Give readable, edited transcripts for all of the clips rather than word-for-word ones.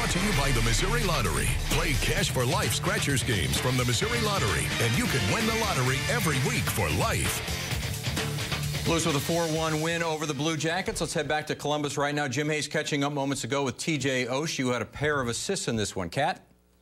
Brought to you by the Missouri Lottery. Play Cash for Life Scratchers games from the Missouri Lottery, and you can win the lottery every week for life. Blues with a 4-1 win over the Blue Jackets. Let's head back to Columbus right now. Jim Hayes catching up moments ago with TJ Oshie, who had a pair of assists in this one. Kat?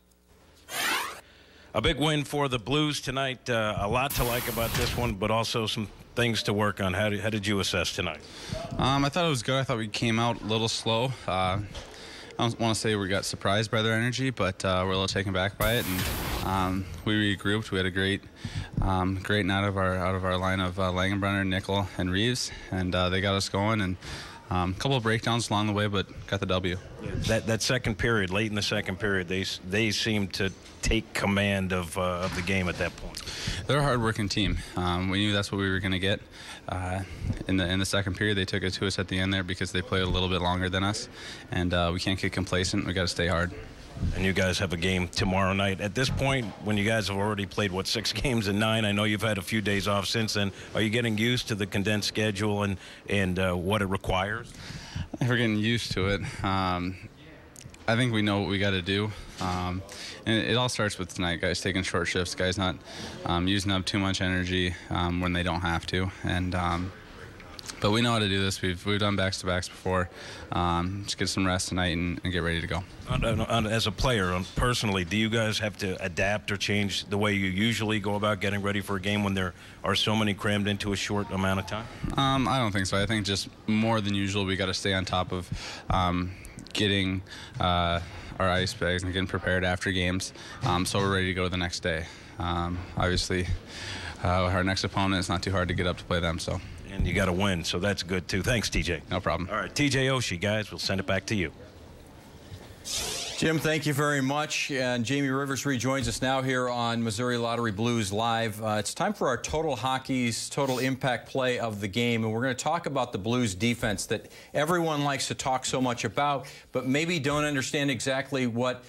A big win for the Blues tonight. A lot to like about this one, but also some things to work on. How did you assess tonight? I thought it was good. I thought we came out a little slow. I don't want to say we got surprised by their energy, but we're a little taken back by it. And we regrouped. We had a great night out of our line of Langenbrunner, Nickel, and Reeves, and they got us going. And a couple of breakdowns along the way, but got the W. Yeah, that second period, late in the second period, they seemed to take command of the game at that point. They're a hard-working team. We knew that's what we were going to get. In the second period, they took it to us at the end there because they played a little bit longer than us, and we can't get complacent. We got to stay hard. And you guys have a game tomorrow night. At this point, when you guys have already played, 6 games in 9, I know you've had a few days off since then. Are you getting used to the condensed schedule and what it requires? I think we're getting used to it. I think we know what we got to do. And it all starts with tonight, guys taking short shifts, guys not using up too much energy when they don't have to. And but we know how to do this. We've done backs-to-backs before. Just get some rest tonight and get ready to go. As a player, personally, do you guys have to adapt or change the way you usually go about getting ready for a game when there are so many crammed into a short amount of time? I don't think so. I think just more than usual, we got to stay on top of getting our ice bags and getting prepared after games, so we're ready to go the next day. Obviously, our next opponent, it's not too hard to get up to play them. So. And you got to win, so that's good too. Thanks, TJ. No problem. All right, TJ Oshie, guys, we'll send it back to you. Jim, thank you very much. And Jamie Rivers rejoins us now here on Missouri Lottery Blues Live. It's time for our Total Hockey's Total Impact Play of the game, and we're going to talk about the Blues defense that everyone likes to talk so much about, but maybe don't understand exactly what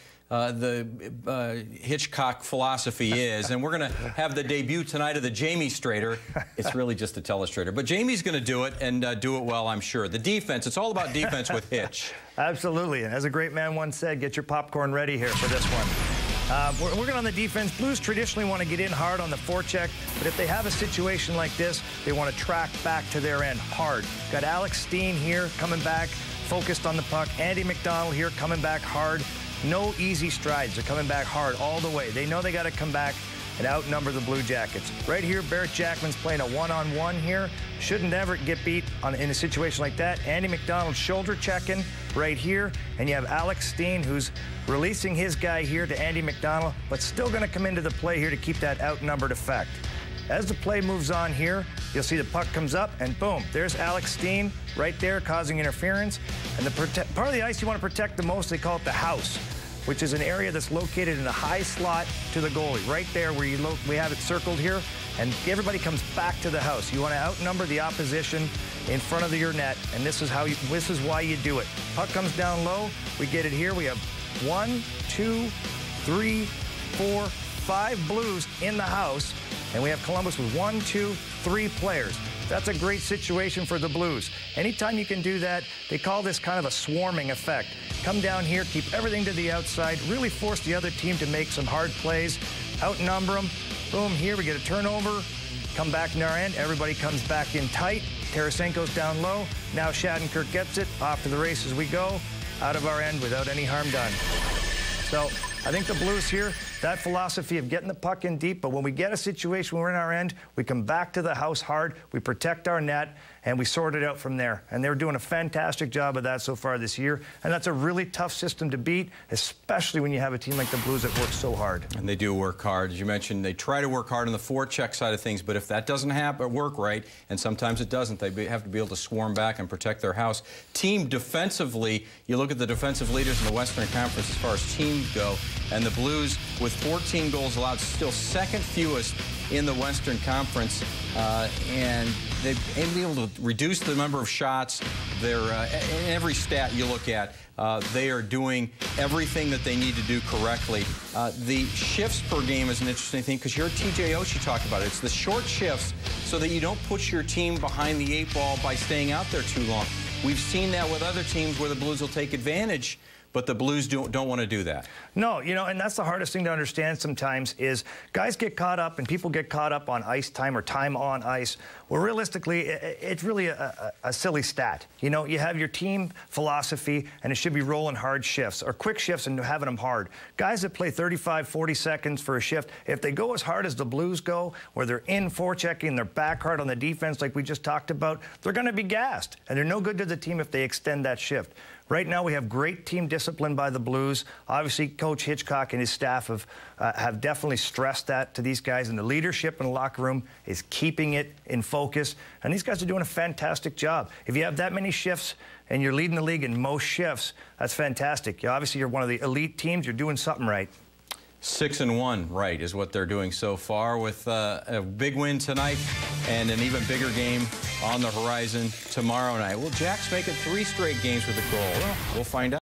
the Hitchcock philosophy is. And we're going to have the debut tonight of the Jamie Strader. It's really just a telestrator. But Jamie's going to do it and do it well, I'm sure. The defense, it's all about defense with Hitch. Absolutely. And as a great man once said, get your popcorn ready here for this one. We're working on the defense. Blues traditionally want to get in hard on the forecheck, but if they have a situation like this, they want to track back to their end hard. Got Alex Steen here coming back, focused on the puck. Andy McDonald here coming back hard. No easy strides. They're coming back hard all the way. They know they got to come back and outnumber the Blue Jackets. Right here, Barrett Jackman's playing a one-on-one here. Shouldn't ever get beat in a situation like that. Andy McDonald shoulder checking right here. And you have Alex Steen, who's releasing his guy here to Andy McDonald, but still going to come into the play here to keep that outnumbered effect. As the play moves on here, you'll see the puck comes up, and boom, there's Alex Steen right there causing interference. And the part of the ice you want to protect the most, they call it the house, which is an area that's located in a high slot to the goalie, right there where we have it circled here, and everybody comes back to the house. You want to outnumber the opposition in front of your net, and this is why you do it. Puck comes down low, we get it here. We have 1, 2, 3, 4, 5 Blues in the house, and we have Columbus with 1, 2, 3 players. That's a great situation for the Blues. Anytime you can do that, they call this kind of a swarming effect. Come down here, keep everything to the outside, really force the other team to make some hard plays, outnumber them. Boom, here we get a turnover, come back in our end, everybody comes back in tight. Tarasenko's down low. Now Shattenkirk gets it, off to the races we go, out of our end without any harm done. So I think the Blues here, that philosophy of getting the puck in deep, but when we get a situation where we're in our end, we come back to the house hard, we protect our net, and we sort it out from there. And they're doing a fantastic job of that so far this year. And that's a really tough system to beat, especially when you have a team like the Blues that works so hard. And they do work hard. As you mentioned, they try to work hard on the forecheck side of things, but if that doesn't work right, and sometimes it doesn't, they have to be able to swarm back and protect their house. Team defensively, you look at the defensive leaders in the Western Conference as far as teams go, and the Blues, with 14 goals allowed, still second fewest in the Western Conference, and they've been able to reduce the number of shots. They're in every stat you look at, they are doing everything that they need to do correctly. The shifts per game is an interesting thing because you heard TJ Oshie talk about it. It's the short shifts so that you don't push your team behind the 8 ball by staying out there too long. We've seen that with other teams where the Blues will take advantage, but the Blues don't want to do that. No, you know, and that's the hardest thing to understand sometimes is guys get caught up and people get caught up on ice time or time on ice. Well, realistically, it's really a silly stat. You know, you have your team philosophy, and it should be rolling hard shifts or quick shifts and having them hard. Guys that play 35, 40 seconds for a shift, if they go as hard as the Blues go, where they're in forechecking, they're back hard on the defense like we just talked about, they're going to be gassed, and they're no good to the team if they extend that shift. Right now, we have great team discipline by the Blues. Obviously, Coach Hitchcock and his staff have definitely stressed that to these guys, and the leadership in the locker room is keeping it in focus. And these guys are doing a fantastic job. If you have that many shifts and you're leading the league in most shifts, that's fantastic. Obviously, you're one of the elite teams. You're doing something right. 6-1, right, is what they're doing so far with a big win tonight and an even bigger game on the horizon tomorrow night. Will Jacks make it 3 straight games with a goal? Well, we'll find out.